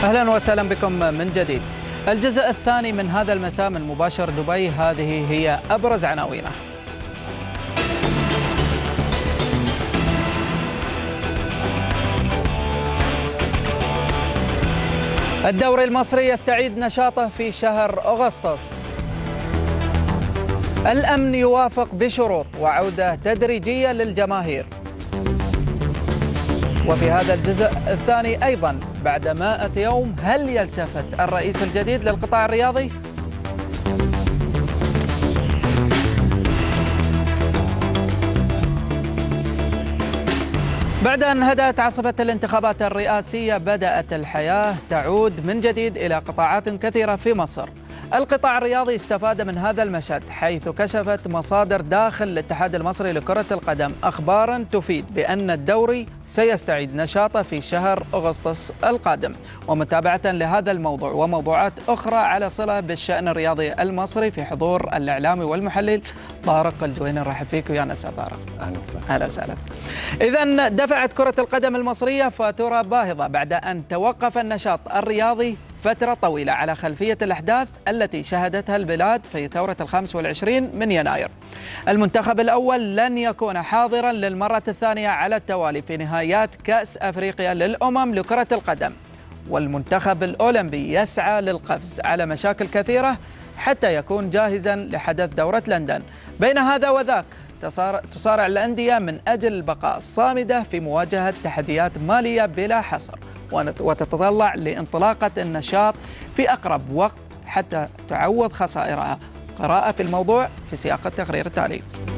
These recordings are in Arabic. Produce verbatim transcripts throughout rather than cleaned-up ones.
أهلا وسهلا بكم من جديد. الجزء الثاني من هذا المساء من مباشر دبي، هذه هي أبرز عناوينه. الدوري المصري يستعيد نشاطه في شهر أغسطس. الأمن يوافق بشروط وعودة تدريجية للجماهير. وفي هذا الجزء الثاني أيضا بعد مائة يوم، هل يلتفت الرئيس الجديد للقطاع الرياضي؟ بعد أن هدأت عاصفة الانتخابات الرئاسية، بدأت الحياة تعود من جديد إلى قطاعات كثيرة في مصر. القطاع الرياضي استفاد من هذا المشهد، حيث كشفت مصادر داخل الاتحاد المصري لكرة القدم أخباراً تفيد بأن الدوري سيستعيد نشاطه في شهر أغسطس القادم. ومتابعة لهذا الموضوع وموضوعات أخرى على صلة بالشأن الرياضي المصري، في حضور الإعلامي والمحلل طارق الجويني. نرحب فيك ويا ناس طارق. أهلا وسهلا. أهلا وسهلا. إذا دفعت كرة القدم المصرية فاتورة باهظة بعد أن توقف النشاط الرياضي فترة طويلة على خلفية الأحداث التي شهدتها البلاد في ثورة الخامس والعشرين من يناير. المنتخب الأول لن يكون حاضرا للمرة الثانية على التوالي في نهائيات كأس أفريقيا للأمم لكرة القدم، والمنتخب الأولمبي يسعى للقفز على مشاكل كثيرة حتى يكون جاهزا لحدث دورة لندن. بين هذا وذاك تصارع الأندية من أجل البقاء صامدة في مواجهة تحديات مالية بلا حصر، وتتطلع لانطلاقة النشاط في أقرب وقت حتى تعوض خسائرها. قراءة في الموضوع في سياق التقرير التالي.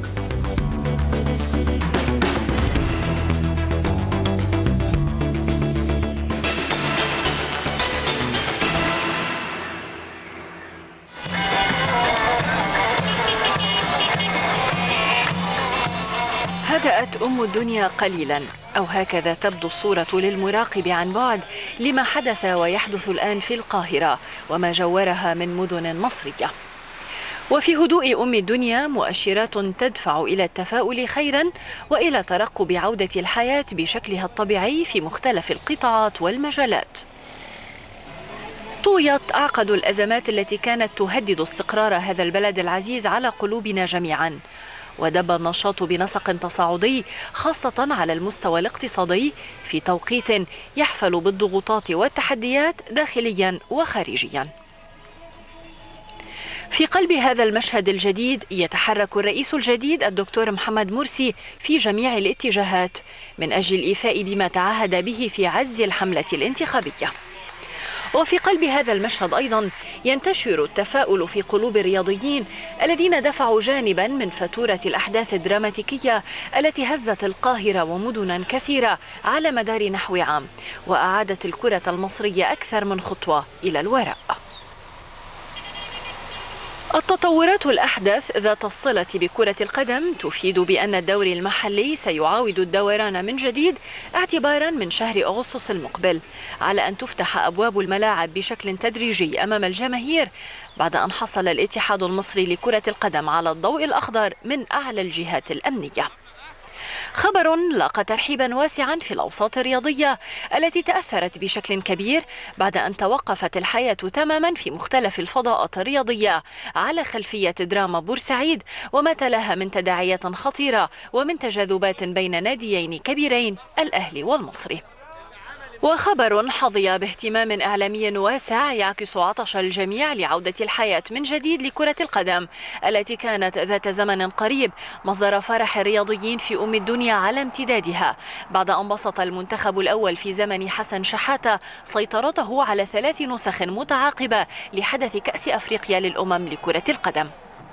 هدأت أم الدنيا قليلا، أو هكذا تبدو الصورة للمراقب عن بعد لما حدث ويحدث الآن في القاهرة وما جورها من مدن مصرية. وفي هدوء أم الدنيا مؤشرات تدفع إلى التفاؤل خيرا وإلى ترقب عودة الحياة بشكلها الطبيعي في مختلف القطاعات والمجالات. طويت أعقد الأزمات التي كانت تهدد استقرار هذا البلد العزيز على قلوبنا جميعا، ودب النشاط بنسق تصاعدي خاصة على المستوى الاقتصادي في توقيت يحفل بالضغوطات والتحديات داخليا وخارجيا. في قلب هذا المشهد الجديد يتحرك الرئيس الجديد الدكتور محمد مرسي في جميع الاتجاهات من أجل الإيفاء بما تعهد به في عز الحملة الانتخابية. وفي قلب هذا المشهد أيضا ينتشر التفاؤل في قلوب الرياضيين الذين دفعوا جانبا من فاتورة الأحداث الدراماتيكية التي هزت القاهرة ومدنا كثيرة على مدار نحو عام، وأعادت الكرة المصرية أكثر من خطوة إلى الوراء. التطورات الأحدث ذات الصلة بكرة القدم تفيد بأن الدوري المحلي سيعاود الدوران من جديد اعتبارا من شهر أغسطس المقبل، على أن تفتح أبواب الملاعب بشكل تدريجي أمام الجماهير بعد أن حصل الاتحاد المصري لكرة القدم على الضوء الأخضر من أعلى الجهات الأمنية. خبر لاقى ترحيبا واسعا في الأوساط الرياضية التي تأثرت بشكل كبير بعد أن توقفت الحياة تماما في مختلف الفضاءات الرياضية على خلفية دراما بورسعيد وما تلاها من تداعيات خطيرة ومن تجاذبات بين ناديين كبيرين، الأهلي والمصري. وخبر حظي باهتمام إعلامي واسع يعكس عطش الجميع لعودة الحياة من جديد لكرة القدم التي كانت ذات زمن قريب مصدر فرح الرياضيين في أم الدنيا على امتدادها، بعد أن بسط المنتخب الأول في زمن حسن شحاتة سيطرته على ثلاث نسخ متعاقبة لحدث كأس أفريقيا للأمم لكرة القدم.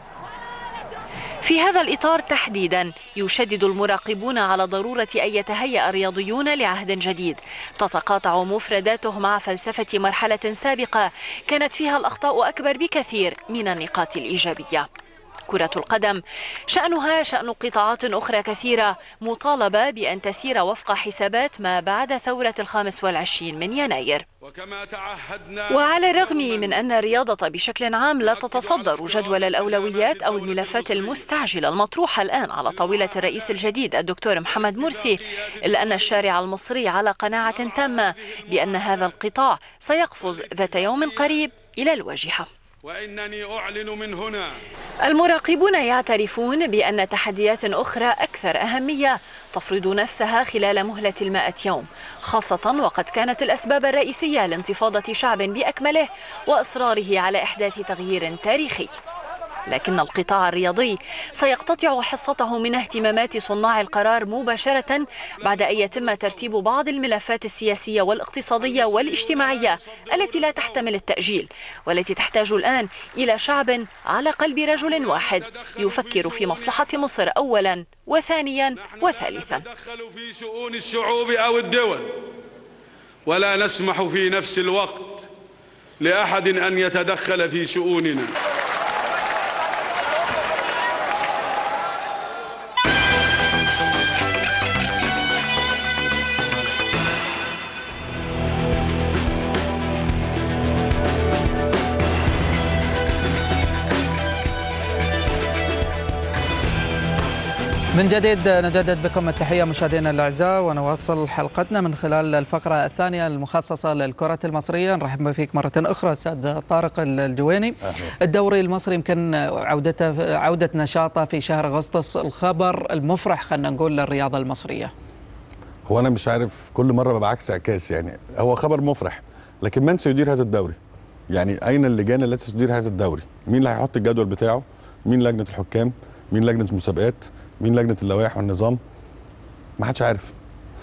في هذا الإطار تحديدا يشدد المراقبون على ضرورة أن يتهيأ الرياضيون لعهد جديد تتقاطع مفرداته مع فلسفة مرحلة سابقة كانت فيها الأخطاء أكبر بكثير من النقاط الإيجابية. كرة القدم. شأنها شأن قطاعات أخرى كثيرة مطالبة بأن تسير وفق حسابات ما بعد ثورة الخامس والعشرين من يناير. وعلى الرغم من أن الرياضة بشكل عام لا تتصدر جدول الأولويات أو الملفات المستعجلة المطروحة الآن على طاولة الرئيس الجديد الدكتور محمد مرسي، إلا أن الشارع المصري على قناعة تامة بأن هذا القطاع سيقفز ذات يوم قريب إلى الواجهة. وإنني أعلن من هنا. المراقبون يعترفون بأن تحديات أخرى أكثر أهمية تفرض نفسها خلال مهلة المائة يوم، خاصة وقد كانت الأسباب الرئيسية لانتفاضة شعب بأكمله وإصراره على إحداث تغيير تاريخي. لكن القطاع الرياضي سيقتطع حصته من اهتمامات صناع القرار مباشرة بعد أن يتم ترتيب بعض الملفات السياسية والاقتصادية والاجتماعية التي لا تحتمل التأجيل، والتي تحتاج الآن إلى شعب على قلب رجل واحد يفكر في مصلحة مصر أولا وثانيا وثالثا. نتدخل في شؤون الشعوب أو الدول، ولا نسمح في نفس الوقت لأحد أن يتدخل في شؤوننا. من جديد نجدد بكم التحية مشاهدينا الأعزاء، ونواصل حلقتنا من خلال الفقرة الثانية المخصصة للكرة المصرية. نرحب فيك مرة أخرى أستاذ طارق الجويني. الدوري المصري يمكن عودته عودة نشاطه في شهر أغسطس، الخبر المفرح خلينا نقول للرياضة المصرية. هو أنا مش عارف، كل مرة ببقى عكس عكاس، يعني هو خبر مفرح لكن من سيدير هذا الدوري؟ يعني أين اللجان التي تدير هذا الدوري؟ مين اللي هيحط الجدول بتاعه؟ مين لجنة الحكام؟ مين لجنة المسابقات؟ مين لجنة اللوائح والنظام؟ ما حدش عارف.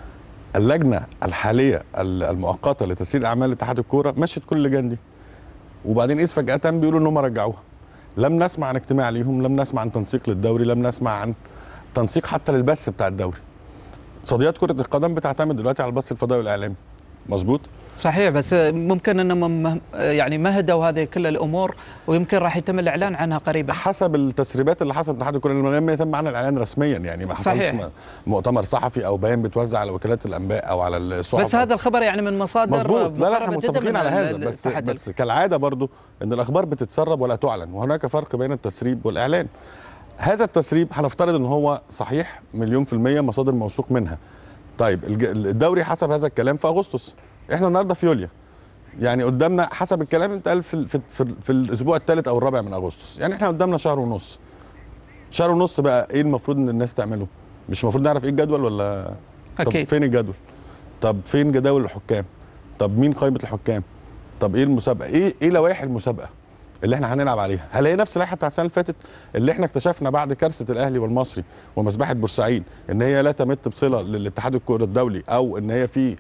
اللجنة الحالية المؤقتة لتسيير أعمال اتحاد الكورة مشت كل اللجان دي، وبعدين إذ فجأة بيقولوا إن هم رجعوها. لم نسمع عن اجتماع ليهم، لم نسمع عن تنسيق للدوري، لم نسمع عن تنسيق حتى للبث بتاع الدوري. صديات كرة القدم بتعتمد دلوقتي على البث الفضائي والإعلامي، مظبوط؟ صحيح، بس ممكن انهم يعني مهدوا هذه كل الامور ويمكن راح يتم الاعلان عنها قريبا حسب التسريبات اللي حصلت اتحاد الكره، لم يتم عنها الاعلان رسميا، يعني ما حصلش مؤتمر صحفي او بيان بتوزع على وكالات الانباء او على الصحف. بس هذا الخبر يعني من مصادر مظبوط. لا لا احنا متفقين على هذا، بس بس كالعاده برضو ان الاخبار بتتسرب ولا تعلن، وهناك فرق بين التسريب والاعلان. هذا التسريب هنفترض ان هو صحيح مليون في الميه، مصادر موثوق منها. طيب الدوري حسب هذا الكلام في اغسطس، احنا النهارده في يوليو، يعني قدامنا حسب الكلام اتقال في في, في, في الاسبوع الثالث او الرابع من اغسطس، يعني احنا قدامنا شهر ونص. شهر ونص بقى ايه المفروض ان الناس تعمله؟ مش المفروض نعرف ايه الجدول ولا؟ أكيد. طب فين الجدول؟ طب فين جداول الحكام؟ طب مين قائمه الحكام؟ طب ايه المسابقه؟ ايه ايه لوائح المسابقه اللي احنا هنلعب عليها؟ هل هي نفس اللائحه بتاعت السنه اللي فاتت اللي احنا اكتشفنا بعد كارثه الاهلي والمصري ومذبحه بورسعيد ان هي لا تمت بصله للاتحاد الكره الدولي، او ان هي في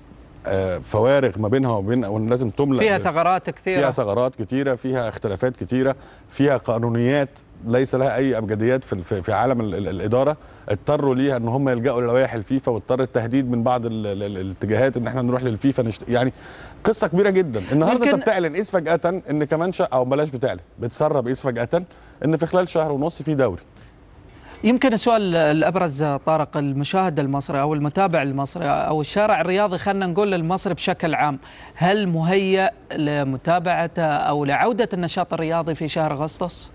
فوارق ما بينها وبين، وان لازم تملأ فيها ثغرات كثيره فيها ثغرات كثيره فيها اختلافات كثيره، فيها قانونيات ليس لها اي ابجديات في في عالم الاداره، اضطروا ليها ان هم يلجأوا للوائح الفيفا، واضطر التهديد من بعض الاتجاهات ان احنا نروح للفيفا نشت... يعني قصه كبيره جدا. النهارده انت بتعلن اذ فجاه ان كمان ش... او بلاش بتعلن، بتسرب اذ فجاه ان في خلال شهر ونص في دوري. يمكن السؤال الابرز طارق، المشاهد المصري او المتابع المصري او الشارع الرياضي خلينا نقول المصري بشكل عام، هل مهيأ لمتابعته او لعوده النشاط الرياضي في شهر اغسطس؟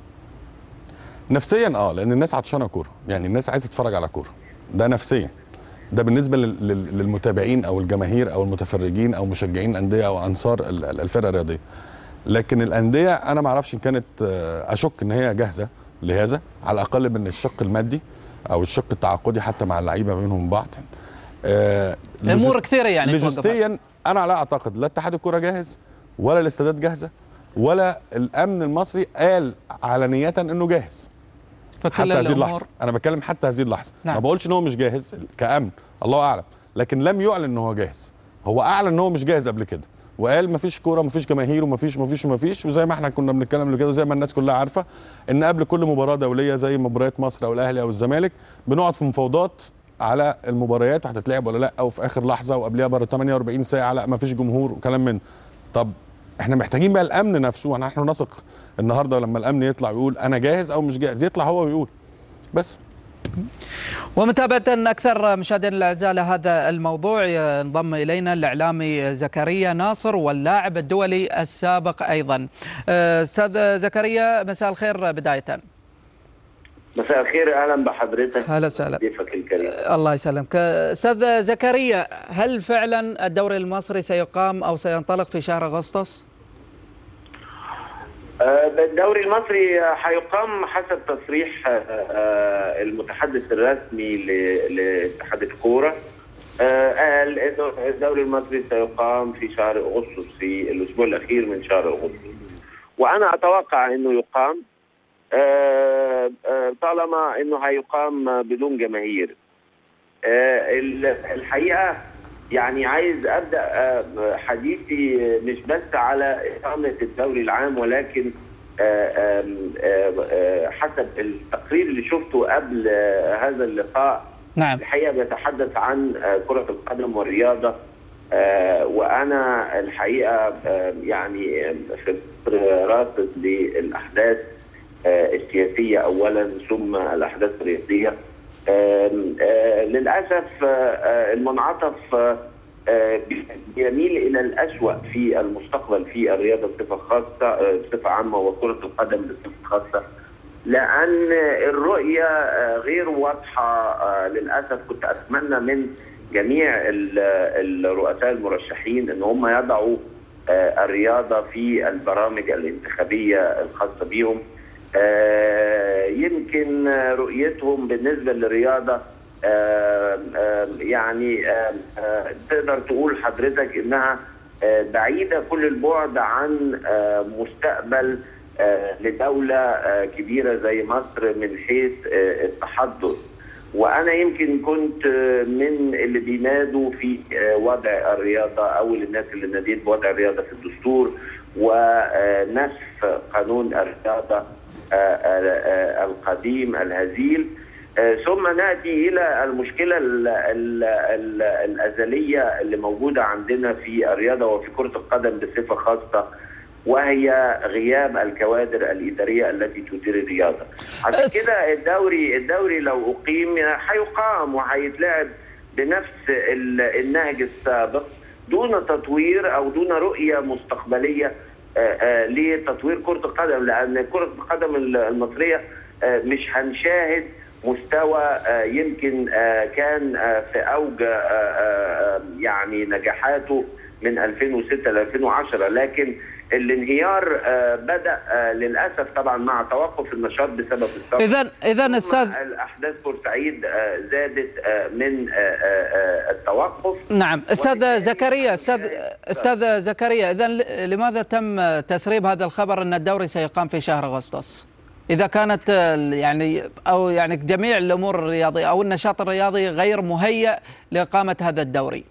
نفسيا اه، لان الناس عطشانه كوره، يعني الناس عايزه تتفرج على كوره، ده نفسيا. ده بالنسبه للمتابعين او الجماهير او المتفرجين او مشجعين الانديه او انصار الفرقه الرياضيه. لكن الانديه انا ما اعرفش ان كانت، اشك ان هي جاهزه لهذا، على الاقل من الشق المادي او الشق التعاقدي حتى مع اللعيبه بينهم بعض. آه امور كثيره يعني لوجستيا انا لا اعتقد لا اتحاد الكره جاهز ولا الاستادات جاهزه ولا الامن المصري قال علنيه انه جاهز حتى هذه اللحظه. انا بتكلم حتى هذه اللحظه. نعم. ما بقولش ان هو مش جاهز كامن، الله اعلم، لكن لم يعلن ان هو جاهز. هو اعلن ان هو مش جاهز قبل كده، وقال مفيش كوره، مفيش جماهير، ومفيش مفيش ومفيش وزي ما احنا كنا بنتكلم قبل كده، وزي ما الناس كلها عارفه ان قبل كل مباراه دوليه زي مباريات مصر او الاهلي او الزمالك بنقعد في مفاوضات على المباريات وهتتلعب ولا لا، او في اخر لحظه وقبلها ب ثمانية وأربعين ساعه لا مفيش جمهور وكلام من. طب احنا محتاجين بقى الامن نفسه، ونحن نثق النهارده لما الامن يطلع ويقول انا جاهز او مش جاهز، يطلع هو ويقول بس. ومتابعة أكثر مشاهدينا الأعزاء لهذا الموضوع انضم إلينا الإعلامي زكريا ناصر واللاعب الدولي السابق أيضا. أستاذ زكريا مساء الخير. بداية مساء الخير، أهلا بحضرتك. أهلا وسهلا. ضيفك الكريم. الله يسلمك. أستاذ زكريا، هل فعلا الدوري المصري سيقام أو سينطلق في شهر أغسطس؟ الدوري المصري هيقام حسب تصريح المتحدث الرسمي لاتحاد الكوره. قال انه الدوري المصري سيقام في شهر اغسطس، في الاسبوع الاخير من شهر اغسطس، وانا اتوقع انه يقام طالما انه هيقام بدون جماهير. الحقيقه يعني عايز ابدا حديثي مش بس على اقامه الدوري العام، ولكن حسب التقرير اللي شفته قبل هذا اللقاء. نعم. الحقيقه بيتحدث عن كره القدم والرياضه، وانا الحقيقه يعني في راصد للاحداث السياسيه اولا ثم الاحداث الرياضيه. للاسف المنعطف بيميل الى الأسوأ في المستقبل في الرياضه بصفه خاصه بصفه عامه وكره القدم بصفه خاصه، لان الرؤيه غير واضحه للاسف. كنت اتمنى من جميع الرؤساء المرشحين ان هم يضعوا الرياضه في البرامج الانتخابيه الخاصه بهم. يمكن رؤيتهم بالنسبه للرياضه يعني تقدر تقول حضرتك انها بعيده كل البعد عن مستقبل لدوله كبيره زي مصر من حيث التحضر. وانا يمكن كنت من اللي بينادوا في وضع الرياضه، او الناس اللي ناديت بوضع الرياضه في الدستور ونسف قانون الرياضه القديم الهزيل. ثم ناتي الى المشكله ال ال ال الازليه اللي موجوده عندنا في الرياضه وفي كره القدم بصفه خاصه، وهي غياب الكوادر الاداريه التي تدير الرياضه. عشان كده الدوري الدوري لو اقيم هيقام وهيتلعب بنفس النهج السابق دون تطوير او دون رؤيه مستقبليه لتطوير كره القدم، لان كره القدم المصريه مش هنشاهد مستوى يمكن كان في اوج يعني نجاحاته من ألفين وستة ل ألفين وعشرة، لكن الانهيار بدا للاسف طبعا مع توقف النشاط بسبب الثوره. اذا اذا استاذ الاحداث بورسعيد زادت من التوقف. نعم. استاذ زكريا استاذ استاذ زكريا، اذا لماذا تم تسريب هذا الخبر ان الدوري سيقام في شهر اغسطس؟ إذا كانت يعني أو يعني جميع الأمور الرياضية أو النشاط الرياضي غير مهيأ لإقامة هذا الدوري.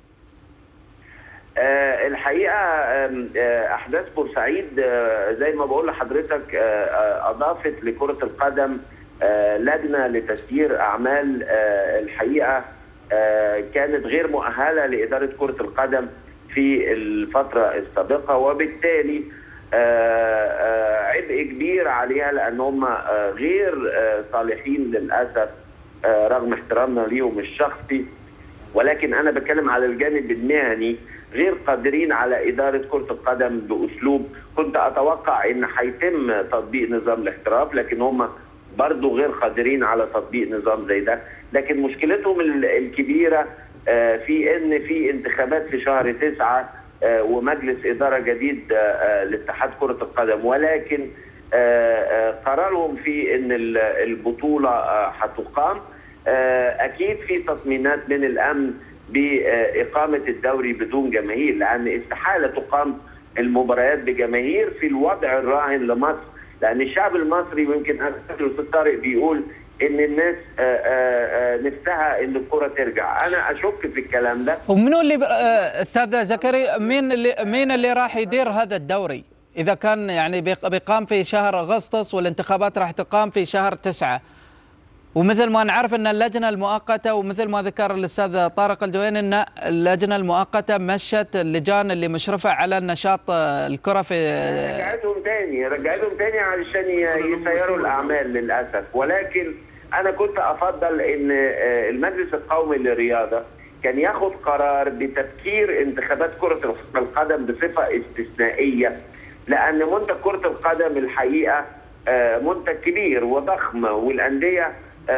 أه الحقيقة أه أحداث بورسعيد أه زي ما بقول لحضرتك أه أضافت لكرة القدم أه لجنة لتسيير أعمال أه الحقيقة أه كانت غير مؤهلة لإدارة كرة القدم في الفترة السابقة، وبالتالي آه آه عبء كبير عليها لان هم آه غير آه صالحين للاسف آه رغم احترامنا ليهم الشخصي، ولكن انا بتكلم على الجانب المهني، غير قادرين على اداره كره القدم باسلوب كنت اتوقع ان هيتم تطبيق نظام الاحتراف، لكن هم برضه غير قادرين على تطبيق نظام زي ده. لكن مشكلتهم الكبيره آه في ان في انتخابات في شهر تسعة ومجلس إدارة جديد لاتحاد كرة القدم، ولكن قرارهم في أن البطولة هتقام. أكيد في تطمينات من الأمن بإقامة الدوري بدون جماهير، لأن استحالة تقام المباريات بجماهير في الوضع الراهن لمصر، لأن الشعب المصري ويمكن أستاذ طارق بيقول ان الناس آآ آآ نفسها ان الكره ترجع. انا اشك في الكلام ده. ومنو اللي استاذ زكريا مين اللي مين اللي راح يدير هذا الدوري اذا كان يعني بيقام في شهر اغسطس والانتخابات راح تقام في شهر تسعة، ومثل ما نعرف ان اللجنه المؤقته، ومثل ما ذكر الاستاذ طارق الدويني ان اللجنه المؤقته مشت اللجان اللي مشرفه على النشاط الكره في رجعتهم تاني رجعتهم تاني علشان يسيروا الاعمال للاسف. ولكن انا كنت افضل ان المجلس القومي للرياضه كان ياخد قرار بتفكير انتخابات كره القدم بصفه استثنائيه، لان منتج كره القدم الحقيقه منتج كبير وضخم، والانديه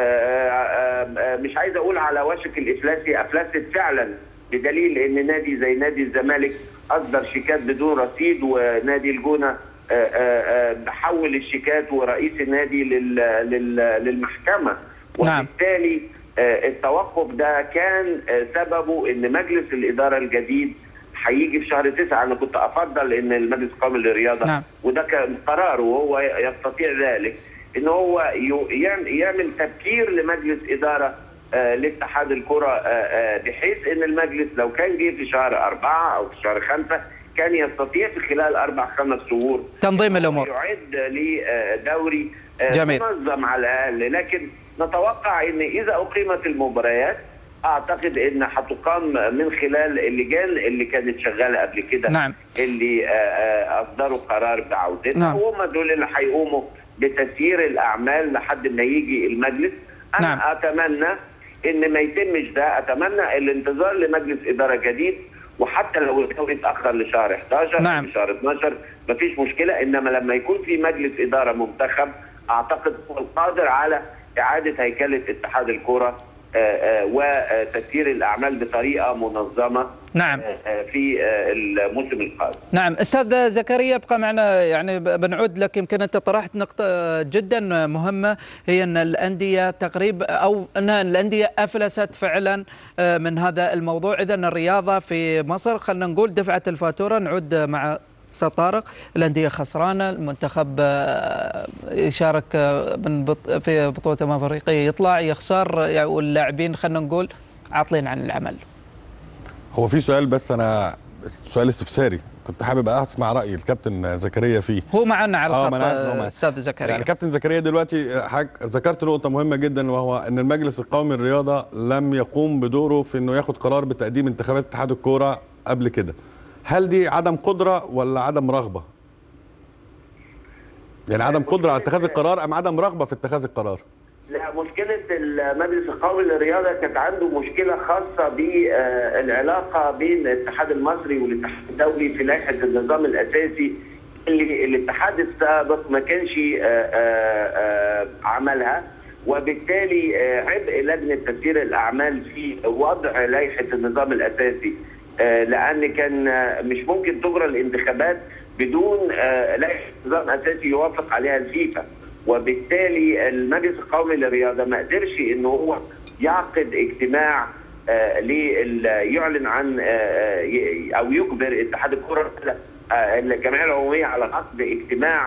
مش عايز اقول على وشك الافلاس، افلست فعلا، بدليل ان نادي زي نادي الزمالك اصدر شيكات بدون رصيد، ونادي الجونه حول الشيكات ورئيس النادي للمحكمه. وبالتالي التوقف ده كان سببه ان مجلس الاداره الجديد هيجي في شهر تسعة. انا كنت افضل ان المجلس القومي للرياضه نعم. وده كان قراره وهو يستطيع ذلك، ان هو يعمل تفكير لمجلس اداره آه لاتحاد الكره آه آه بحيث ان المجلس لو كان جه في شهر أربعة او في شهر خمسة كان يستطيع في خلال اربع خمس شهور تنظيم الامور، يعد لدوري آه منظم على الاقل. لكن نتوقع ان اذا اقيمت المباريات اعتقد ان هتقام من خلال اللجان اللي كانت شغاله قبل كده نعم. اللي اصدروا قرار بعودتها نعم. وهم دول اللي هيقوموا بتسيير الاعمال لحد ما يجي المجلس. انا نعم. اتمنى ان ما يتمش ده، اتمنى الانتظار لمجلس اداره جديد، وحتى لو الدوري اتاخر لشهر احداشر نعم. لشهر اتناشر مفيش مشكله، انما لما يكون في مجلس اداره منتخب اعتقد هو القادر على اعاده هيكله اتحاد الكره وتسيير الاعمال بطريقه منظمه نعم في الموسم القادم. نعم استاذ زكريا ابقى معنا، يعني بنعود لك. يمكن انت طرحت نقطه جدا مهمه، هي ان الانديه تقريبا او ان الانديه افلست فعلا من هذا الموضوع. اذا الرياضه في مصر خلينا نقول دفعت الفاتوره. نعود مع استاذ طارق. الانديه خسرانه، المنتخب يشارك في بطوله امم افريقيا يطلع يخسر، واللاعبين خلينا نقول عاطلين عن العمل. هو في سؤال بس انا سؤال استفساري كنت حابب اسمع راي الكابتن زكريا فيه. هو معنا على الخط آه استاذ زكريا. يعني كابتن زكريا دلوقتي حضرتك ذكرت نقطه مهمه جدا، وهو ان المجلس القومي للرياضه لم يقوم بدوره في انه ياخد قرار بتقديم انتخابات اتحاد الكوره قبل كده. هل دي عدم قدره ولا عدم رغبه؟ يعني عدم قدره على اتخاذ القرار ام عدم رغبه في اتخاذ القرار؟ لا، مشكله المجلس القومي للرياضه كانت عنده مشكله خاصه بالعلاقه بين الاتحاد المصري والاتحاد الدولي في لائحه النظام الاساسي اللي الاتحاد السابق ما كانش عملها، وبالتالي عبء لجنه تسيير الاعمال في وضع لائحه النظام الاساسي، لان كان مش ممكن تجرى الانتخابات بدون لائحه نظام اساسي يوافق عليها الفيفا. وبالتالي المجلس القومي للرياضه ما قدرش ان هو يعقد اجتماع يعلن عن او يجبر اتحاد الكره الجمعيه العموميه على عقد اجتماع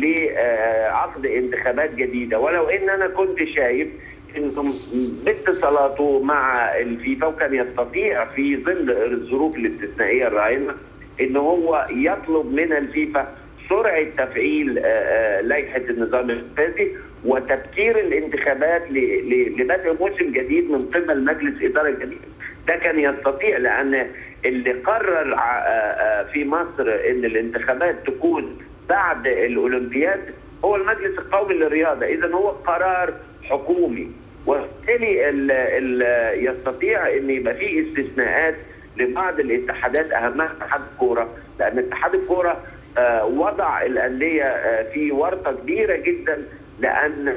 لعقد انتخابات جديده. ولو ان انا كنت شايف انه باتصالاته مع الفيفا وكان يستطيع في ظل الظروف الاستثنائيه الراهنه ان هو يطلب من الفيفا سرعه تفعيل لائحه النظام الاساسي وتبكير الانتخابات لبدء موسم جديد من قبل مجلس اداره جديد. ده كان يستطيع، لان اللي قرر في مصر ان الانتخابات تكون بعد الاولمبياد هو المجلس القومي للرياضه، اذا هو قرار حكومي، وبالتالي يستطيع ان يبقى فيه استثناءات لبعض الاتحادات اهمها اتحاد الكوره، لان اتحاد الكوره وضع الانديه في ورطه كبيره جدا، لان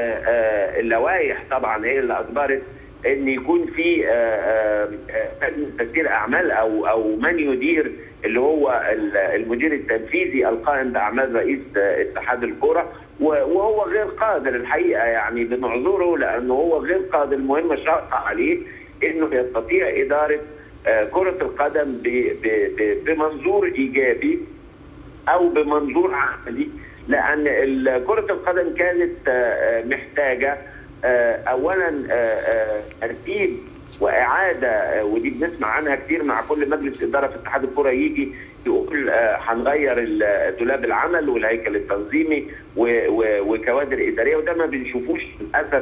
اللوائح طبعا هي اللي اجبرت ان يكون في تسيير اعمال او او من يدير اللي هو المدير التنفيذي القائم باعمال رئيس اتحاد الكوره، وهو غير قادر الحقيقه، يعني بنعذره لانه هو غير قادر. المهمه شاقه عليه انه يستطيع اداره كره القدم بمنظور ايجابي او بمنظور عملي، لان كره القدم كانت محتاجه اولا ترتيب واعاده، ودي بنسمع عنها كتير مع كل مجلس اداره في اتحاد الكره يجي يقول هنغير دولاب العمل والهيكل التنظيمي وكوادر اداريه، وده ما بنشوفوش للاسف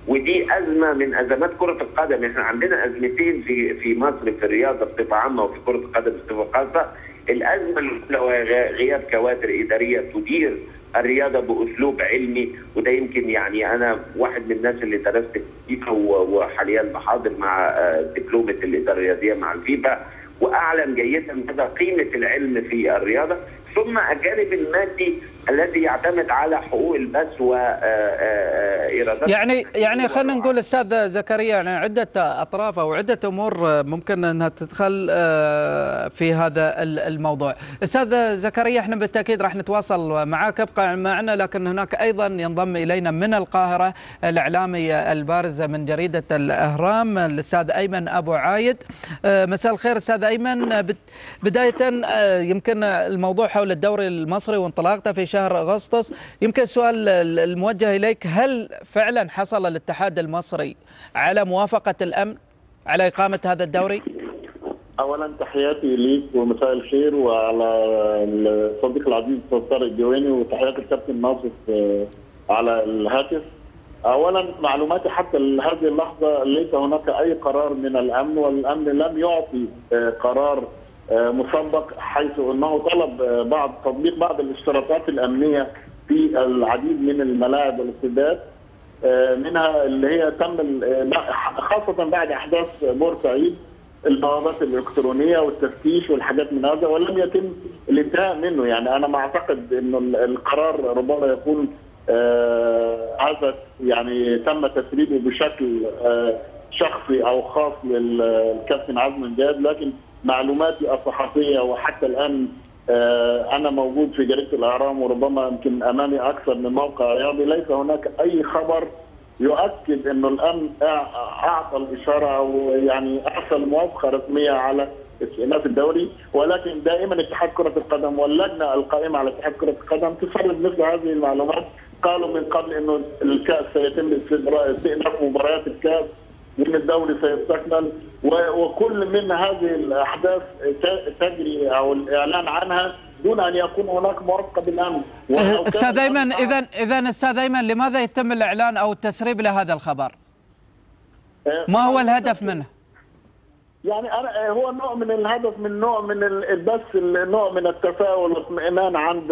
ودي ازمه من ازمات كره القدم. احنا عندنا ازمتين في في مصر في الرياضه بصفه عامه وفي كره القدم بصفه خاصه. الازمه الاولى وهي غياب كوادر اداريه تدير الرياضه باسلوب علمي، وده يمكن يعني انا واحد من الناس اللي درست فيفا وحاليا بحاضر مع دبلومه الاداره الرياضيه مع الفيفا، واعلم جيدا مدى قيمه العلم في الرياضه، ثم الجانب المادي الذي يعتمد على حقوق البث وايرادات. يعني يعني خلينا نقول استاذ زكريا، يعني عده اطراف او عده امور ممكن انها تدخل في هذا الموضوع. استاذ زكريا، احنا بالتاكيد راح نتواصل معك، ابقى معنا، لكن هناك ايضا ينضم الينا من القاهره الاعلامي البارز من جريده الاهرام الاستاذ ايمن ابو عايد. مساء الخير استاذ ايمن. بدايه يمكن الموضوع حول الدوري المصري وانطلاقته في شهر أغسطس، يمكن السؤال الموجه إليك، هل فعلا حصل الاتحاد المصري على موافقة الأمن على إقامة هذا الدوري؟ أولا تحياتي ليك ومساء الخير، وعلى الصديق العزيز طارق الديواني، وتحياتي الكابتن ناصف على الهاتف. أولا معلوماتي حتى هذه اللحظة ليس هناك أي قرار من الأمن، والأمن لم يعطي قرار مسبق، حيث انه طلب بعض تطبيق بعض الاشتراطات الامنيه في العديد من الملاعب والاستادات، منها اللي هي تم خاصه بعد احداث بورسعيد البوابات الالكترونيه والتفتيش والحاجات من هذا، ولم يتم الانتهاء منه. يعني انا ما اعتقد انه القرار ربما يكون هذا يعني تم تسريبه بشكل شخصي او خاص للكابتن عزمي الجاد، لكن معلوماتي الصحفيه وحتى الان انا موجود في جريده الاهرام وربما يمكن امامي اكثر من موقع رياضي، ليس هناك اي خبر يؤكد انه الامن اعطى الاشاره او يعني ارسل موافقه رسميه على استئناف الدوري، ولكن دائما اتحاد كره القدم واللجنه القائمه على اتحاد كره القدم تسرب مثل هذه المعلومات. قالوا من قبل انه الكاس سيتم استئناف مباريات الكاس وان الدوري سيستكمل، وكل من هذه الاحداث تجري او الاعلان عنها دون ان يكون هناك موافقه بالامن. استاذ ايمن، اذا اذا استاذ ايمن، لماذا يتم الاعلان او التسريب لهذا الخبر؟ ما هو الهدف منه؟ يعني أنا هو نوع من الهدف، من نوع من البث، نوع من التفاؤل والاطمئنان عند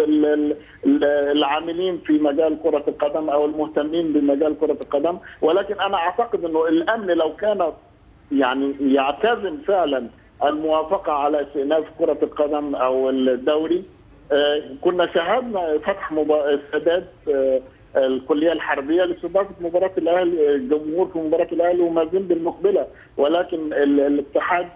العاملين في مجال كرة القدم أو المهتمين بمجال كرة القدم، ولكن أنا أعتقد أنه الأمن لو كان يعني يعتزم فعلا الموافقة على استئناف كرة القدم أو الدوري، كنا شاهدنا فتح استادات الكليه الحربيه لاستضافه مباراه الاهلي، الجمهور في مباراه الاهلي وما زال بالمقبله، ولكن الاتحاد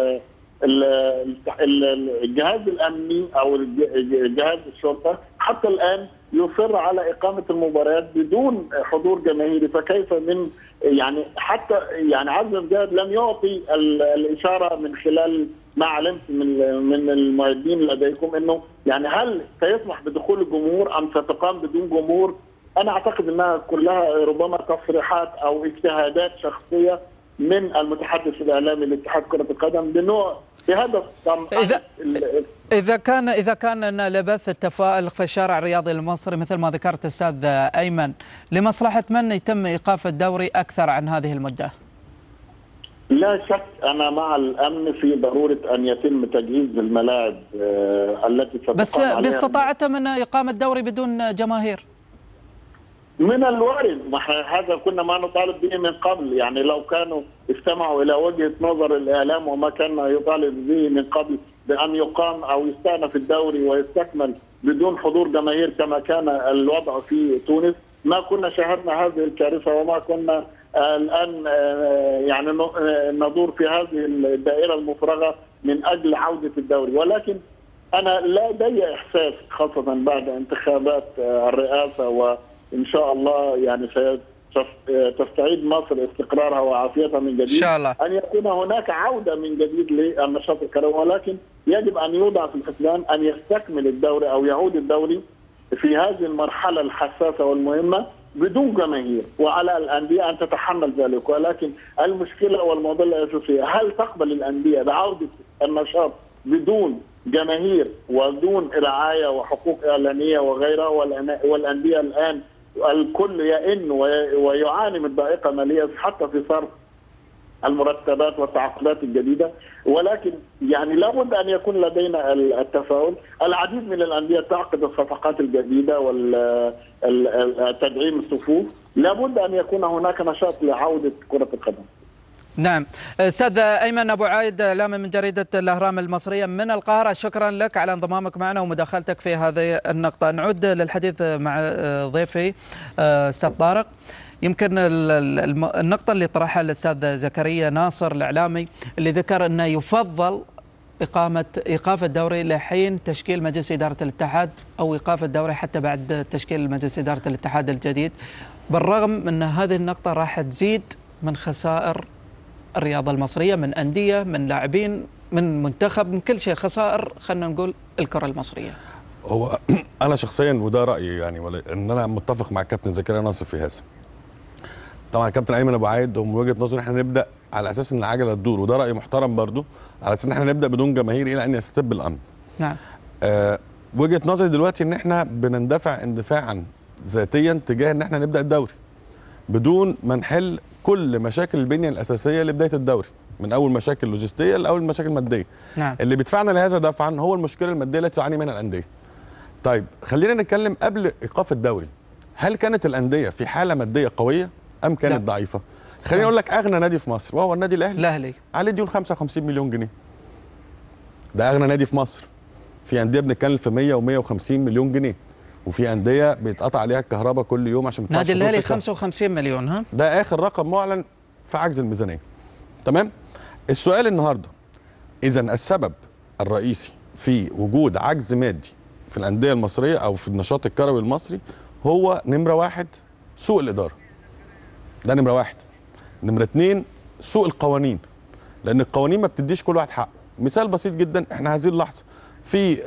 الجهاز الامني او جهاز الشرطه حتى الان يصر على اقامه المباريات بدون حضور جماهيري، فكيف من يعني حتى يعني عزمي الجاد لم يعطي الاشاره من خلال ما علمت من من المعدين لديكم انه يعني هل سيسمح بدخول الجمهور ام ستقام بدون جمهور؟ انا اعتقد انها كلها ربما تصريحات او اجتهادات شخصيه من المتحدث الاعلامي لاتحاد كره القدم بنوع بهدف اذا اذا كان اذا كان لبث التفاؤل في الشارع الرياضي المصري مثل ما ذكرت استاذ ايمن، لمصلحه من يتم ايقاف الدوري اكثر عن هذه المده؟ لا شك أنا مع الأمن في ضرورة أن يتم تجهيز الملاعب التي ستقام بس باستطاعته من إقامة الدوري بدون جماهير؟ من الوارد، هذا كنا ما نطالب به من قبل، يعني لو كانوا استمعوا إلى وجهة نظر الإعلام وما كان يطالب به من قبل بأن يقام أو يستأنف الدوري ويستكمل بدون حضور جماهير كما كان الوضع في تونس، ما كنا شاهدنا هذه الكارثة وما كنا الآن يعني ندور في هذه الدائرة المفرغة من أجل عودة الدوري. ولكن أنا لا لدي إحساس خاصة بعد انتخابات الرئاسة وإن شاء الله يعني تستعيد مصر استقرارها وعافيتها من جديد إن شاء الله، أن يكون هناك عودة من جديد للنشاط الكروي، ولكن يجب أن يوضع في الحسبان أن يستكمل الدوري أو يعود الدوري في هذه المرحلة الحساسة والمهمة بدون جماهير، وعلى الأندية أن تتحمل ذلك. ولكن المشكلة والمعضلة الأساسية، هل تقبل الأندية بعودة النشاط بدون جماهير ودون رعاية وحقوق إعلانية وغيرها؟ والأندية الآن الكل يئن ويعاني من ضائقه ماليه حتى في صرف المرتبات والتعاقدات الجديده، ولكن يعني لابد ان يكون لدينا التفاؤل. العديد من الانديه تعقد الصفقات الجديده والتدعيم الصفوف، لابد ان يكون هناك نشاط لعوده كره القدم. نعم، استاذ ايمن ابو عايد، اعلامي من جريده الاهرام المصريه من القاهره، شكرا لك على انضمامك معنا ومداخلتك في هذه النقطه. نعود للحديث مع ضيفي استاذ طارق. يمكن النقطه اللي طرحها الاستاذ زكريا ناصر الاعلامي اللي ذكر انه يفضل اقامه ايقاف الدوري لحين تشكيل مجلس اداره الاتحاد، او ايقاف الدوري حتى بعد تشكيل مجلس اداره الاتحاد الجديد، بالرغم من هذه النقطه راح تزيد من خسائر الرياضة المصرية، من أندية، من لاعبين، من منتخب، من كل شيء، خسائر خلينا نقول الكرة المصرية. هو أنا شخصيا وده رأيي يعني، إن أنا متفق مع الكابتن زكريا ناصر في هذا. طبعا الكابتن أيمن أبو عايد ومن وجهة نظري إحنا نبدأ على أساس إن العجلة تدور، وده رأي محترم برضو، على أساس إن إحنا نبدأ بدون جماهير إلى أن يستتب الأمن. نعم. آه وجهة نظري دلوقتي إن إحنا بنندفع اندفاعا ذاتيا تجاه إن إحنا نبدأ الدوري بدون ما نحل كل مشاكل البنيه الاساسيه لبدايه الدوري، من اول مشاكل لوجستيه لاول مشاكل ماديه. نعم. اللي بيدفعنا لهذا دفعا هو المشكله الماديه التي تعاني منها الانديه. طيب خلينا نتكلم قبل ايقاف الدوري، هل كانت الانديه في حاله ماديه قويه ام كانت لا. ضعيفه؟ خليني اقول لك اغنى نادي في مصر وهو النادي الاهلي. الاهلي عليه ديون خمسة وخمسين مليون جنيه. ده اغنى نادي في مصر. في انديه بنتكلم في مية ومية وخمسين مليون جنيه، وفي انديه بيتقطع عليها الكهرباء كل يوم عشان نادي الاهلي خمسة وخمسين مليون. ها ده اخر رقم معلن في عجز الميزانيه. تمام؟ السؤال النهارده، اذا السبب الرئيسي في وجود عجز مادي في الانديه المصريه او في النشاط الكروي المصري هو نمره واحد سوء الاداره. ده نمره واحد. نمره اتنين سوء القوانين، لان القوانين ما بتديش كل واحد حقه. مثال بسيط جدا، احنا هذه اللحظه في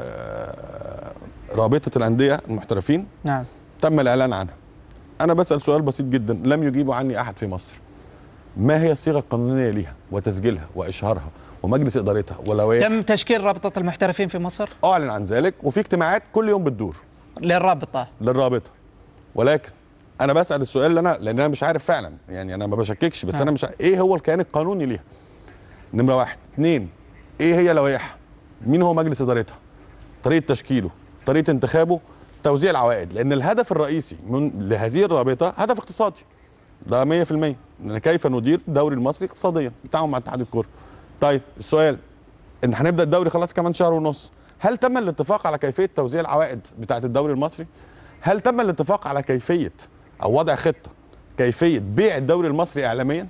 آه رابطه الانديه المحترفين. نعم. تم الاعلان عنها. انا بسال سؤال بسيط جدا لم يجيبوا عني احد في مصر. ما هي الصيغه القانونيه ليها وتسجيلها واشهارها ومجلس ادارتها ولوائح؟ تم تشكيل رابطه المحترفين في مصر؟ اعلن عن ذلك، وفي اجتماعات كل يوم بتدور للرابطه للرابطه ولكن انا بسال السؤال اللي انا لان انا مش عارف فعلا، يعني انا ما بشككش، بس ها. انا مش عارف ايه هو الكيان القانوني ليها. نمره واحد. اثنين، ايه هي لوائحها؟ مين هو مجلس ادارتها؟ طريقه تشكيله، طريقه انتخابه، توزيع العوائد، لان الهدف الرئيسي من لهذه الرابطه هدف اقتصادي. ده مية في المية، ان كيف ندير الدوري المصري اقتصاديا بالتعاون مع اتحاد الكوره. طيب السؤال، ان هنبدا الدوري خلاص كمان شهر ونص، هل تم الاتفاق على كيفيه توزيع العوائد بتاعه الدوري المصري؟ هل تم الاتفاق على كيفيه او وضع خطه كيفيه بيع الدوري المصري اعلاميا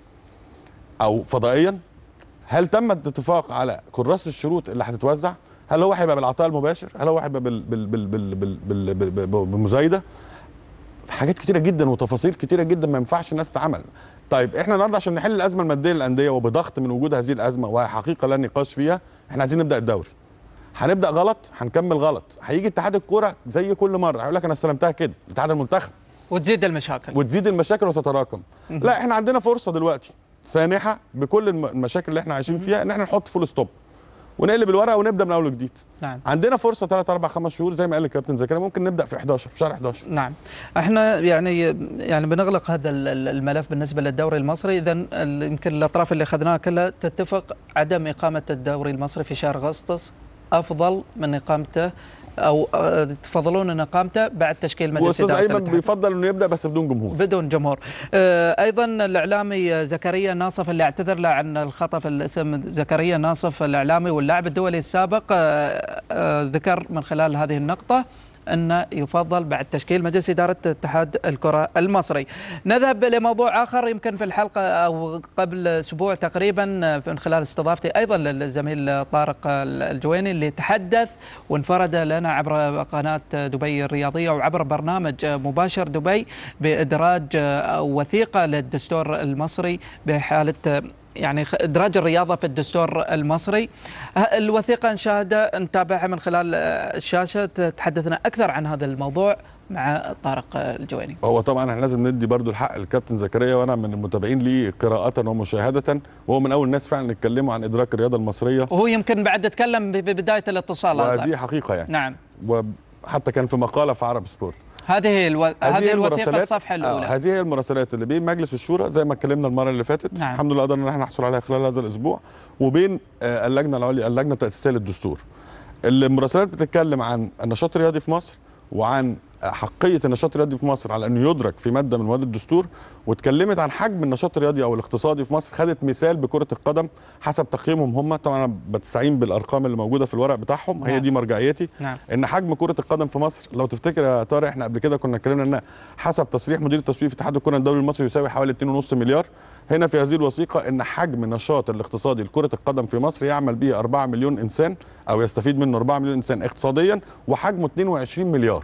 او فضائيا؟ هل تم الاتفاق على كراسه الشروط اللي هتتوزع؟ هل هو هيبقى بالعطاء المباشر؟ هل هو هيبقى بال بال بال بال بال بال بالمزايده؟ حاجات كتيره جدا وتفاصيل كتيره جدا ما ينفعش انها تتعمل. طيب احنا النهارده عشان نحل الازمه الماديه للانديه وبضغط من وجود هذه الازمه وهي حقيقه لا نقاش فيها، احنا عايزين نبدا الدوري. هنبدا غلط هنكمل غلط، هيجي اتحاد الكوره زي كل مره هيقول لك انا استلمتها كده، الاتحاد المنتخب، وتزيد المشاكل وتزيد المشاكل وتتراكم. لا احنا عندنا فرصه دلوقتي سانحه بكل المشاكل اللي احنا عايشين فيها ان احنا نحط فول ستوب ونقلب الورقه ونبدا من اول وجديد. نعم. عندنا فرصه ثلاث اربع خمس شهور زي ما قال الكابتن زكريا، ممكن نبدا في احداشر في شهر احداشر. نعم. احنا يعني يعني بنغلق هذا الملف بالنسبه للدوري المصري. اذا يمكن الاطراف اللي اخذناها كلها تتفق عدم اقامه الدوري المصري في شهر اغسطس افضل من اقامته، او تفضلون ان اقامته بعد تشكيل مجلس اداره الاتحاد. واستاذ ايمن بيفضل انه يبدا بس بدون جمهور. بدون جمهور. ايضا الاعلامي زكريا ناصف اللي اعتذر له عن الخطا في الاسم، زكريا ناصف الاعلامي واللاعب الدولي السابق، ذكر من خلال هذه النقطه أن يفضل بعد تشكيل مجلس إدارة اتحاد الكرة المصري. نذهب لموضوع آخر. يمكن في الحلقة أو قبل أسبوع تقريبا من خلال استضافتي أيضا للزميل طارق الجويني اللي تحدث وانفرد لنا عبر قناة دبي الرياضية وعبر برنامج مباشر دبي بإدراج وثيقة للدستور المصري بحالة يعني إدراج الرياضة في الدستور المصري. الوثيقة نشاهدها نتابعها من خلال الشاشة، تحدثنا أكثر عن هذا الموضوع مع طارق الجويني. هو طبعا احنا لازم ندي برضو الحق للكابتن زكريا، وانا من المتابعين ليه قراءة ومشاهدة، وهو من اول الناس فعلا يتكلموا عن ادراك الرياضة المصرية، وهو يمكن بعد اتكلم ببداية الاتصال. وهذه حقيقة يعني. نعم. وحتى كان في مقالة في عرب سبورت. هذه هي الو... هذه الوثيقه الصفحه الاولى. آه هذه هي المراسلات اللي بين مجلس الشورى زي ما اتكلمنا المره اللي فاتت. نعم. الحمد لله قدرنا ان احنا نحصل عليها خلال هذا الاسبوع، وبين آه اللجنه العليا اللجنه التاسيسيه للدستور. المراسلات بتتكلم عن النشاط الرياضي في مصر وعن حقيه النشاط الرياضي في مصر على انه يدرك في ماده من مواد الدستور، واتكلمت عن حجم النشاط الرياضي او الاقتصادي في مصر. خدت مثال بكره القدم حسب تقييمهم هم، طبعا انا بستعين بالارقام اللي موجوده في الورق بتاعهم. نعم. هي دي مرجعيتي. نعم. ان حجم كره القدم في مصر لو تفتكر يا طارق احنا قبل كده كنا اتكلمنا ان حسب تصريح مدير التسويق في اتحاد الكره الدولي المصري يساوي حوالي اتنين ونص مليار. هنا في هذه الوثيقه ان حجم النشاط الاقتصادي لكره القدم في مصر يعمل به أربعة مليون انسان او يستفيد منه أربعة مليون انسان اقتصاديا، وحجمه اتنين وعشرين مليار.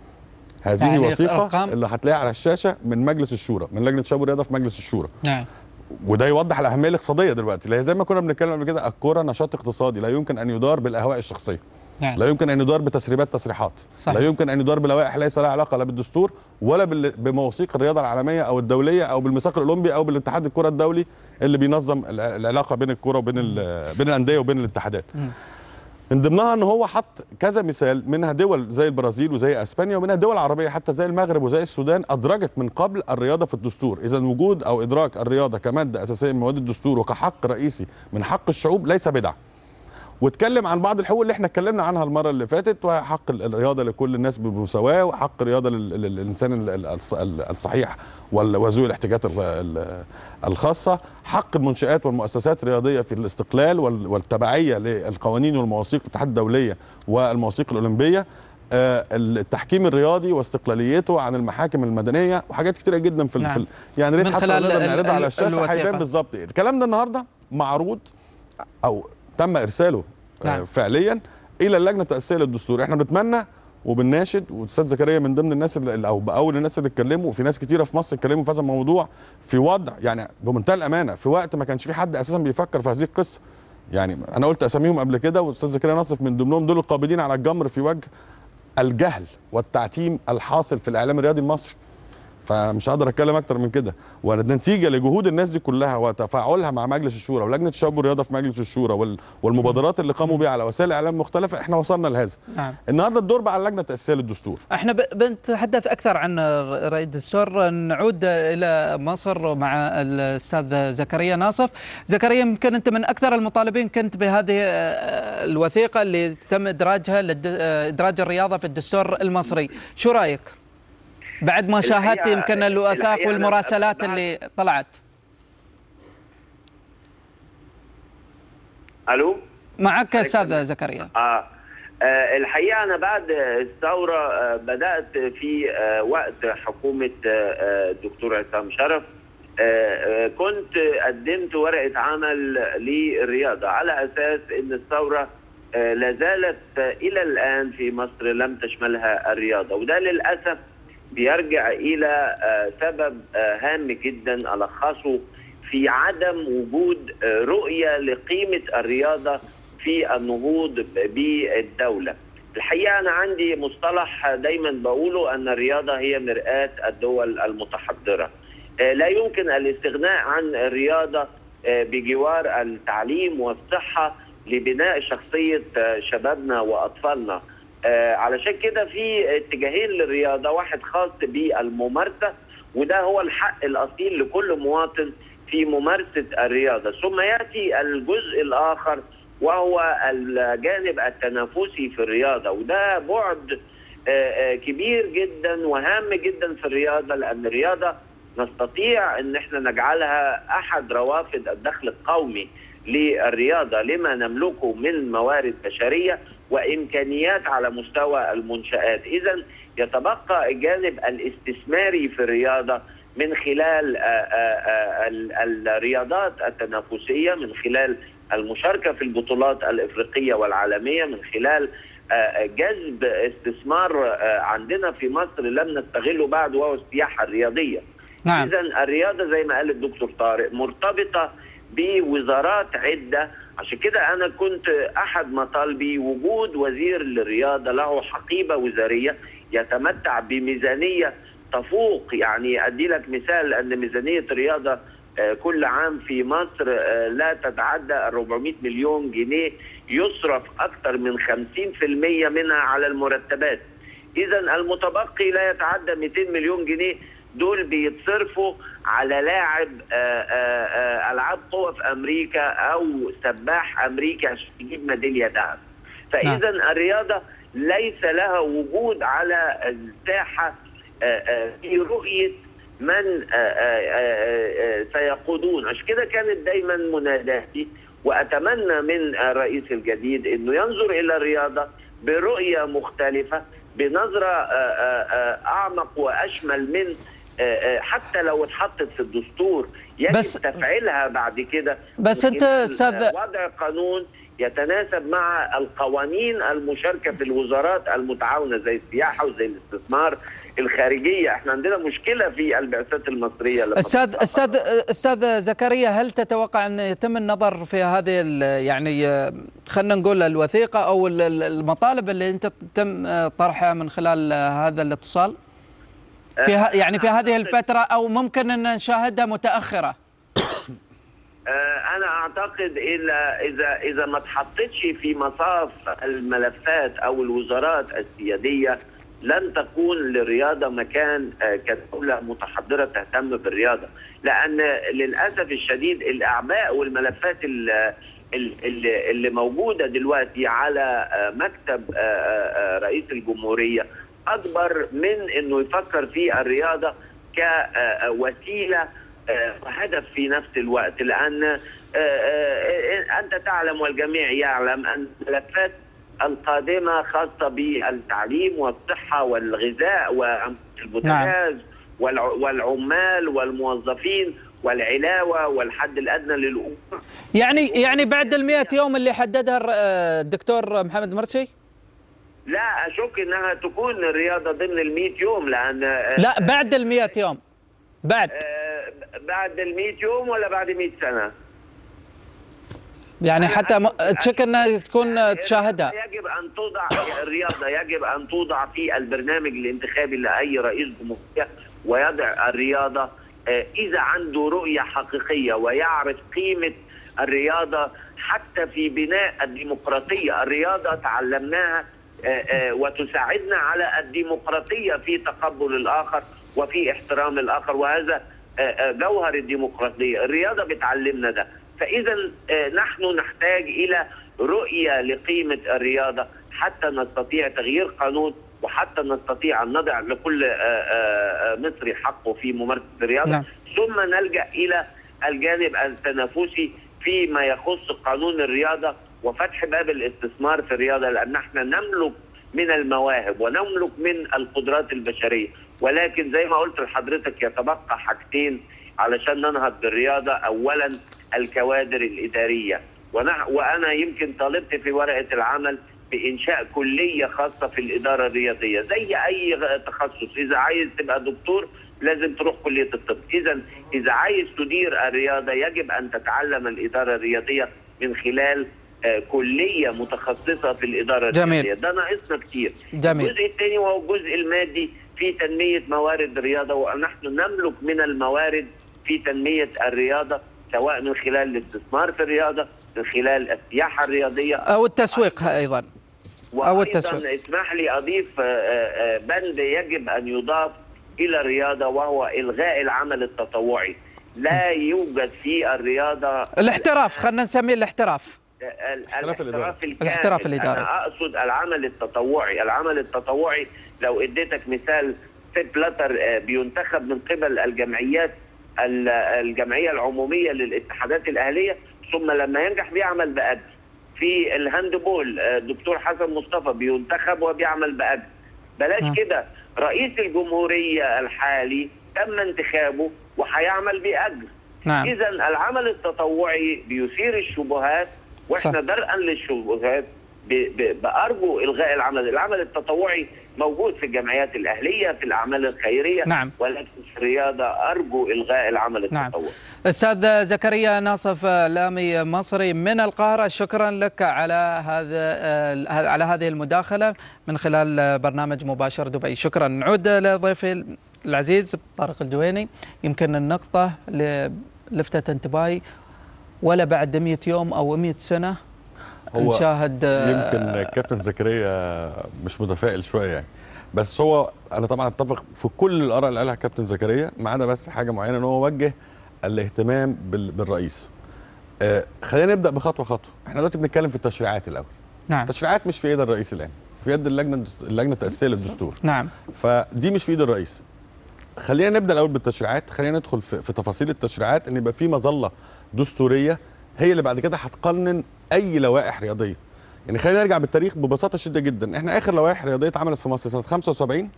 هذه يعني وثيقه اللي هتلاقيها على الشاشه من مجلس الشورى، من لجنه الشباب والرياضه في مجلس الشورى. نعم. وده يوضح الاهميه الاقتصاديه دلوقتي، اللي هي زي ما كنا بنتكلم قبل كده، الكوره نشاط اقتصادي لا يمكن ان يدار بالاهواء الشخصيه. نعم. لا يمكن ان يدار بتسريبات تصريحات. صحيح. لا يمكن ان يدار بلوائح ليس لها علاقه لا بالدستور ولا بمواثيق الرياضه العالميه او الدوليه او بالميثاق الاولمبي او بالاتحاد الكره الدولي اللي بينظم العلاقه بين الكوره وبين بين الانديه وبين الاتحادات. م. من ضمنها ان هو حط كذا مثال، منها دول زي البرازيل وزي اسبانيا، ومنها دول عربيه حتى زي المغرب وزي السودان ادرجت من قبل الرياضه في الدستور. اذا وجود او ادراك الرياضه كماده اساسيه من مواد الدستور وكحق رئيسي من حق الشعوب ليس بدعه. واتكلم عن بعض الحقوق اللي احنا اتكلمنا عنها المره اللي فاتت، وحق الرياضه لكل الناس بمساواه، وحق الرياضه للانسان الصحيح وذوي الاحتياجات الخاصه، حق المنشآت والمؤسسات الرياضيه في الاستقلال والتبعيه للقوانين والمواثيق الاتحاد الدوليه والمواثيق الاولمبيه، التحكيم الرياضي واستقلاليته عن المحاكم المدنيه، وحاجات كتيره جدا في, نعم. في يعني ريت حتى نقدر نعرضها على الشاشه هيبان بالظبط ايه الكلام ده. النهارده معروض او تم ارساله. نعم. فعليا الى اللجنه التاسيسيه للدستور. احنا بنتمنى وبنناشد، والاستاذ زكريا من ضمن الناس اللي او باول الناس اللي اتكلموا، وفي ناس كتيره في مصر اتكلموا في هذا الموضوع في وضع يعني بمنتهى الامانه في وقت ما كانش في حد اساسا بيفكر في هذه القصه. يعني انا قلت اساميهم قبل كده، والاستاذ زكريا نصف من ضمنهم، دول القابضين على الجمر في وجه الجهل والتعتيم الحاصل في الاعلام الرياضي المصري. فمش هقدر اتكلم اكتر من كده، ونتيجه لجهود الناس دي كلها وتفاعلها مع مجلس الشورى ولجنه الشباب والرياضه في مجلس الشورى والمبادرات اللي قاموا بها على وسائل اعلام مختلفه، احنا وصلنا لهذا. نعم. النهارده الدور بقى على اللجنه التاسيسيه للدستور. احنا بنتحدث اكثر عن رأي الدستور، نعود الى مصر مع الاستاذ زكريا ناصف. زكريا، يمكن انت من اكثر المطالبين كنت بهذه الوثيقه اللي تم ادراجها لادراج الرياضه في الدستور المصري، شو رايك؟ بعد ما شاهدت يمكن الوثائق والمراسلات اللي طلعت. الو معك استاذ زكريا. آه. اه الحقيقه انا بعد الثوره آه بدات في آه وقت حكومه الدكتور آه عصام شرف آه كنت قدمت ورقه عمل للرياضه على اساس ان الثوره آه لا زالت الى الان في مصر لم تشملها الرياضه، وده للاسف بيرجع إلى سبب هام جدا ألخصه في عدم وجود رؤية لقيمة الرياضة في النهوض بالدولة. الحقيقة أنا عندي مصطلح دايما بقوله أن الرياضة هي مرآة الدول المتحضرة. لا يمكن الاستغناء عن الرياضة بجوار التعليم والصحة لبناء شخصية شبابنا وأطفالنا. آه علشان كده في اتجاهين للرياضه، واحد خاص بالممارسه وده هو الحق الاصيل لكل مواطن في ممارسه الرياضه، ثم ياتي الجزء الاخر وهو الجانب التنافسي في الرياضه، وده بعد آه آه كبير جدا وهام جدا في الرياضه، لان الرياضه نستطيع ان احنا نجعلها احد روافد الدخل القومي للرياضه لما نملكه من موارد بشريه وامكانيات على مستوى المنشآت. اذا يتبقى الجانب الاستثماري في الرياضه من خلال الرياضات التنافسيه، من خلال المشاركه في البطولات الافريقيه والعالميه، من خلال جذب استثمار عندنا في مصر لم نستغله بعد وهو السياحه الرياضيه. نعم. اذا الرياضه زي ما قال الدكتور طارق مرتبطه بوزارات عده، عشان كده أنا كنت أحد مطالبي وجود وزير للرياضة له حقيبة وزارية يتمتع بميزانية تفوق، يعني أدي لك مثال أن ميزانية الرياضة كل عام في مصر لا تتعدى أربعمائة مليون جنيه، يصرف أكثر من خمسين بالمئة منها على المرتبات. إذا المتبقي لا يتعدى مئتين مليون جنيه، دول بيتصرفوا على لاعب ألعاب قوة في أمريكا أو سباح أمريكي عشان يجيب ميدالية ذهب. فإذا الرياضة ليس لها وجود على الساحة في رؤية من سيقودون. عشان كده كانت دايما مناداتي، وأتمنى من الرئيس الجديد أنه ينظر إلى الرياضة برؤية مختلفة، بنظرة أعمق وأشمل من حتى لو اتحطت في الدستور يجب بس تفعيلها بعد كده. بس أنت أستاذ وضع قانون يتناسب مع القوانين المشاركة في الوزارات المتعاونة زي السياحة وزي الاستثمار الخارجية. احنا عندنا مشكلة في البعثات المصرية. أستاذ أستاذ أستاذ زكريا، هل تتوقع أن يتم النظر في هذه يعني خلينا نقول الوثيقة أو المطالب اللي أنت تم طرحها من خلال هذا الاتصال في يعني في هذه الفترة، أو ممكن أن نشاهدها متأخرة؟ أنا أعتقد إلا إذا إذا ما تحطتش في مصاف الملفات أو الوزارات السيادية لن تكون للرياضة مكان كدولة متحضرة تهتم بالرياضة، لأن للأسف الشديد الأعباء والملفات اللي, اللي موجودة دلوقتي على مكتب رئيس الجمهورية أكبر من أنه يفكر في الرياضة كوسيلة وهدف في نفس الوقت. لأن أنت تعلم والجميع يعلم أن الملفات القادمة خاصة بالتعليم والصحة والغذاء والبوتاجاز والعمال والموظفين والعلاوة والحد الأدنى للأمور. يعني يعني بعد المئة يوم اللي حددها الدكتور محمد مرسي؟ لا أشك أنها تكون الرياضة ضمن المئة يوم، لأن لا بعد المئة يوم. بعد بعد المئة يوم ولا بعد مئة سنة؟ يعني حتى تشك انها تكون تشاهدها. يجب ان توضع الرياضه يجب ان توضع في البرنامج الانتخابي لاي رئيس جمهوريه، ويضع الرياضه اذا عنده رؤيه حقيقيه ويعرف قيمه الرياضه حتى في بناء الديمقراطيه. الرياضه تعلمناها وتساعدنا على الديمقراطيه في تقبل الاخر وفي احترام الاخر، وهذا جوهر الديمقراطيه. الرياضه بتعلمنا ده. فإذا نحن نحتاج إلى رؤية لقيمة الرياضة حتى نستطيع تغيير قانون، وحتى نستطيع أن نضع لكل مصري حقه في ممارسة الرياضة. نعم. ثم نلجأ إلى الجانب التنافسي فيما يخص قانون الرياضة وفتح باب الاستثمار في الرياضة، لأن احنا نملك من المواهب ونملك من القدرات البشرية، ولكن زي ما قلت لحضرتك يتبقى حاجتين علشان ننهض بالرياضة. أولا الكوادر الإدارية، وأنا يمكن طالبت في ورقة العمل بإنشاء كلية خاصة في الإدارة الرياضية زي أي تخصص. إذا عايز تبقى دكتور لازم تروح كلية الطب. إذا إذا عايز تدير الرياضة يجب أن تتعلم الإدارة الرياضية من خلال كلية متخصصة في الإدارة جميل. الرياضية. ده ناقصنا كتير. جميل. الجزء الثاني وهو الجزء المادي في تنمية موارد الرياضة، ونحن نملك من الموارد في تنمية الرياضة سواء من خلال الاستثمار في الرياضة، من خلال السياحة الرياضية أو التسويق أيضا. أو التسويق. اسمح لي أضيف بند يجب أن يضاف إلى الرياضة، وهو إلغاء العمل التطوعي. لا يوجد في الرياضة الاحتراف، خلينا نسميه الاحتراف. الاحتراف الإداري. الاحتراف الإداري. أنا أقصد العمل التطوعي. العمل التطوعي لو اديتك مثال، سيب بلاتر بينتخب من قبل الجمعيات الجمعية العمومية للاتحادات الأهلية، ثم لما ينجح بيعمل بأجر. في الهاندبول دكتور حسن مصطفى بينتخب وبيعمل بأجر. بلاش كده، رئيس الجمهورية الحالي تم انتخابه وهيعمل بأجر. نعم. إذا العمل التطوعي بيثير الشبهات، واحنا درءا للشبهات بأرجو إلغاء العمل العمل التطوعي موجود في الجمعيات الأهلية في الأعمال الخيرية. نعم. ولكن في الرياضة أرجو إلغاء العمل التطوعي. نعم. أستاذ زكريا ناصف لامي مصري من القاهرة، شكرا لك على هذا على هذه المداخلة من خلال برنامج مباشر دبي. شكرا. نعود لضيفي العزيز طارق الدويني. يمكن النقطة اللي لفتت انتباهي، ولا بعد مئة يوم أو مئة سنة هو نشاهد. يمكن كابتن زكريا مش متفائل شويه يعني. بس هو انا طبعا اتفق في كل الاراء اللي قالها كابتن زكريا، ما عدا بس حاجه معينه ان هو وجه الاهتمام بال... بالرئيس. آه خلينا نبدا بخطوه خطوه. احنا دلوقتي بنتكلم في التشريعات الاول. نعم. التشريعات مش في ايد الرئيس الان، في يد اللجنه اللجنه التاسيسيه للدستور. نعم. فدي مش في ايد الرئيس. خلينا نبدا الاول بالتشريعات، خلينا ندخل في, في تفاصيل التشريعات، ان يبقى في مظله دستوريه هي اللي بعد كده هتقنن اي لوائح رياضيه. يعني خلينا نرجع بالتاريخ ببساطه شديده جدا. احنا اخر لوائح رياضيه اتعملت في مصر سنه خمسة وسبعين،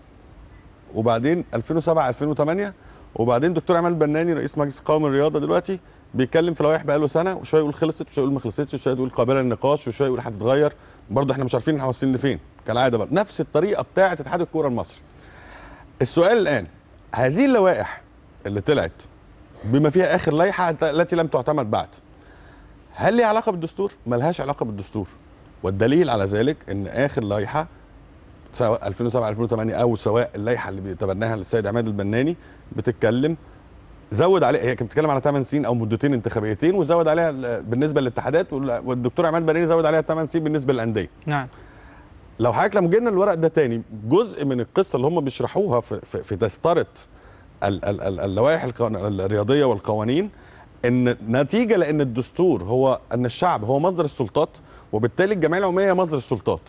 وبعدين ألفين وسبعة ألفين وثمانية، وبعدين دكتور عماد البناني رئيس مجلس قومي الرياضه دلوقتي بيتكلم في لوائح بقاله سنه، وشويه يقول خلصت وشويه يقول ما خلصتش وشويه يقول قابله للنقاش وشويه يقول هتتغير. برضه احنا مش عارفين احنا واصلين لفين كالعاده. بقى نفس الطريقه بتاعه اتحاد الكوره المصري. السؤال الان، هذه اللوائح اللي طلعت بما فيها اخر لائحه التي لم تعتمد بعد، هل ليها علاقه بالدستور؟ ما لهاش علاقه بالدستور. والدليل على ذلك ان اخر لائحه سواء ألفين وسبعة ألفين وثمانية او سواء اللائحه اللي بيتبناها السيد عماد البناني بتتكلم زود عليها، هي كانت بتتكلم على ثمان سنين او مدتين انتخابيتين، وزود عليها بالنسبه للاتحادات، والدكتور عماد البناني زود عليها ثمان سنين بالنسبه للانديه. نعم. لو حضرتك لما جينا الورق ده تاني، جزء من القصه اللي هم بيشرحوها في في, في تسطره اللوائح الرياضيه والقوانين، ان نتيجه لان الدستور هو ان الشعب هو مصدر السلطات، وبالتالي الجمعيه العموميه هي مصدر السلطات،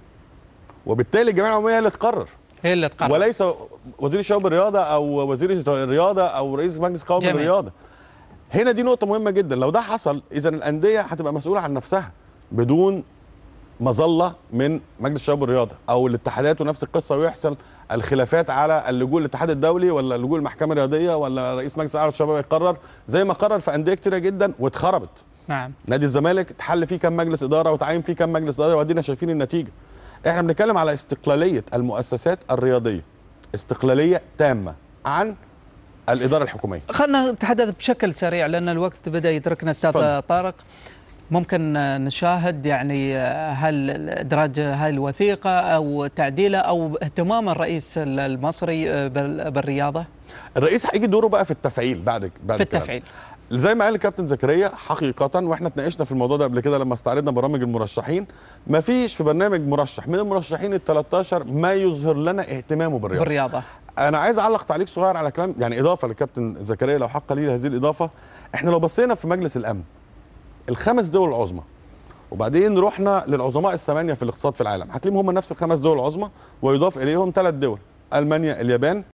وبالتالي الجمعيه العموميه هي اللي تقرر، هي اللي تقرر، وليس وزير الشباب الرياضه او وزير الرياضه او رئيس مجلس قومي الرياضه. هنا دي نقطه مهمه جدا. لو ده حصل اذا الانديه هتبقى مسؤوله عن نفسها بدون مظله من مجلس الشباب والرياضه، او الاتحادات ونفس القصه، ويحصل الخلافات على اللجوء للاتحاد الدولي ولا اللجوء للمحكمه الرياضيه ولا رئيس مجلس اعلى الشباب يقرر، زي ما قرر في انديه كتيره جدا واتخربت. نعم. نادي الزمالك اتحل فيه كام مجلس اداره وتعين فيه كام مجلس اداره، وادينا شايفين النتيجه. احنا بنتكلم على استقلاليه المؤسسات الرياضيه، استقلاليه تامه عن الاداره الحكوميه. خلينا نتحدث بشكل سريع لان الوقت بدا يدركنا استاذ طارق. ممكن نشاهد يعني هل ادراج هاي الوثيقه او تعديلها او اهتمام الرئيس المصري بالرياضه؟ الرئيس هيجي دوره بقى في التفعيل بعد بعد في التفعيل كلام. زي ما قال الكابتن زكريا حقيقه، واحنا اتناقشنا في الموضوع ده قبل كده لما استعرضنا برامج المرشحين، ما فيش في برنامج مرشح من المرشحين ال ثلاثة عشر ما يظهر لنا اهتمامه بالرياضه. بالرياضه. انا عايز اعلق تعليق صغير على كلام، يعني اضافه للكابتن زكريا لو حق لي هذه الاضافه. احنا لو بصينا في مجلس الامن الخمس دول العظمى، وبعدين رحنا للعظماء الثمانيه في الاقتصاد في العالم، هتلاقيهم هم نفس الخمس دول العظمى، ويضاف اليهم ثلاث دول: المانيا، اليابان،